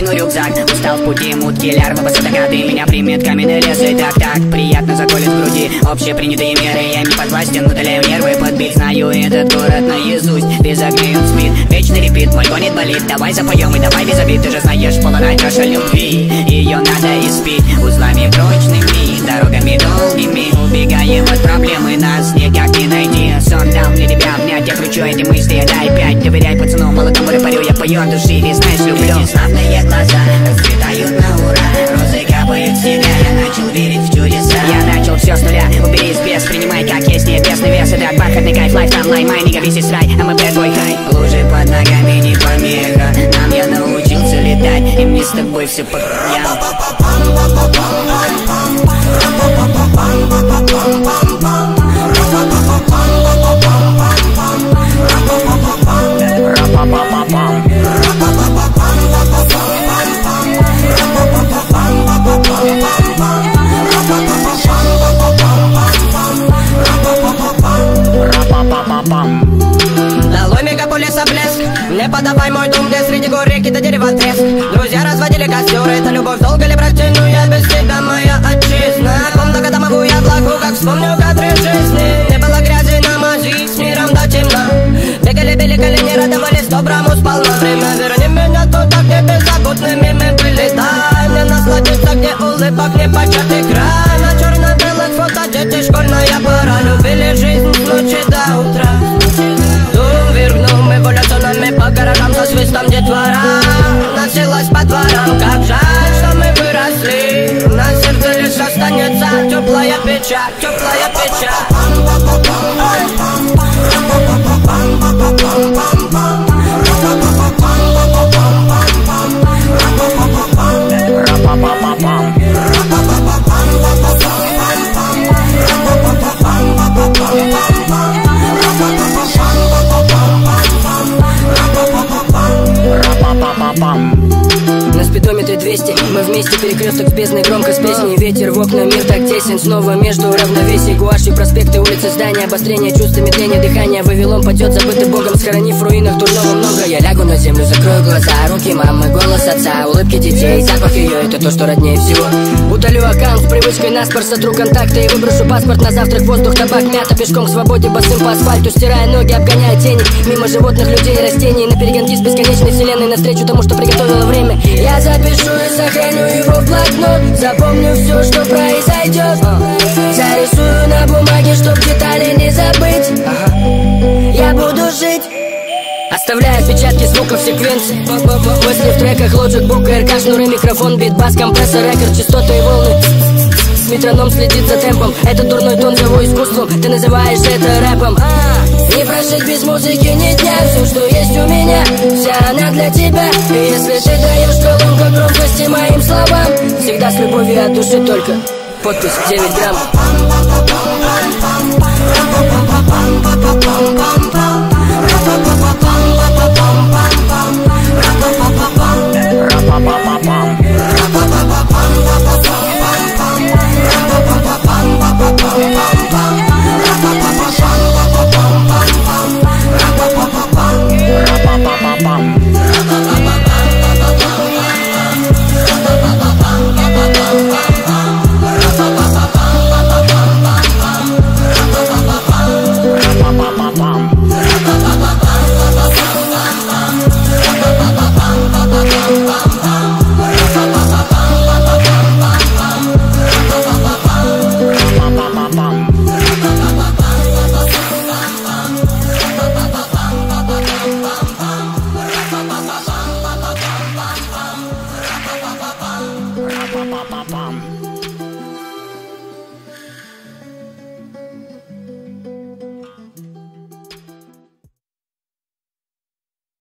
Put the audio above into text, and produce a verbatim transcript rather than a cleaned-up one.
тяну рюкзак. Устал в пути, мутки, лярвы, высотокаты. Меня примет каменный лес и так-так приятно заколет в груди. Общепринятые меры, я не подвластен, удаляю нервы, подбит. Знаю этот город наизусть, без огней он спит. Вечный репит, мой гонит болит. Давай запоем и давай без обид. Ты же знаешь, полная чаша любви, ее надо испить узлами прочными, дорогами долгими. Убегаем от проблемы, нас никак не найти. Сон дал мне тебя обнять, я кручу эти мысли, дай пять. Доверяй пацану, молодому рэперю, я пою от души, ты знаешь, люблю. Эти славные глаза расцветают на ура, розы капают с тебя, я начал верить в чудеса. Я начал все с нуля, убери спец, принимай как есть небесный вес. Это бархатный кайф, лайф, онлайн, майнинга, весь есть рай, а мы бэдбой хай. Лужи под ногами не помеха, нам я научился летать, и мне с тобой все по краям. Долой мегаполиса блеск, не подавай мой дом, где среди гор реки до дерева треск. Друзья разводили костер, это любовь, долго ли протяну я без тебя, моя отчизна. Комната домовую я влагу, как вспомню кадры жизни. Не было грязи на мази, с миром до темна. Бегали, били колени, радовались доброму сполна. Время верни меня туда, где беззаботными мы были. Дай мне насладиться, где улыбок не початый край. На черно-белых фото дети, школьная пора. Любили жизнь с ночи до утра. Дом вернул эволюционами по гаражам со свистом детвора. Носилась по дворам, как жаль, что мы выросли. На сердце лишь останется теплая печаль, теплая печаль. На спидометре двести, мы вместе, перекресток с бездной, громко с песней. Ветер в окна, мир так тесен, снова между равновесий. Гуаши, проспекты, улицы, здания, обострение чувства, медление, дыхание. Вавилон падет, забытый богом, схоронив в руинах дурного много. Я лягу на землю, закрою глаза, руки мамы, голос отца, улыбки детей, запах ее, это то, что роднее всего. Удалю аккаунт с привычкой наспор, сотру контакты и выброшу паспорт на завтрак. Воздух, табак, мята, пешком к свободе, босым по асфальту, стирая ноги, обгоняя тени. Мимо животных, людей и растений, на перегонки с бесконечной вселенной, навстречу тому, что приготовило время. Я запишу и сохраню его в блокнот, запомню все, что произойдет. Зарисую на бумаге, чтоб детали не забыть. Я буду жить, оставляя отпечатки звуков секвенции. Мысли в треках, Logic, Book, РК, шнуры, микрофон, бит, бас, компрессор, рекорд, частоты и волны. Метроном следит за темпом, этот дурной тон зову искусством. Ты называешь это рэпом. Не прожить без музыки ни дня. Все, что есть у меня, вся она для тебя. И если ты даешь колонку громкости моим словам, всегда с любовью от души только. Подпись девять грамм. Bum.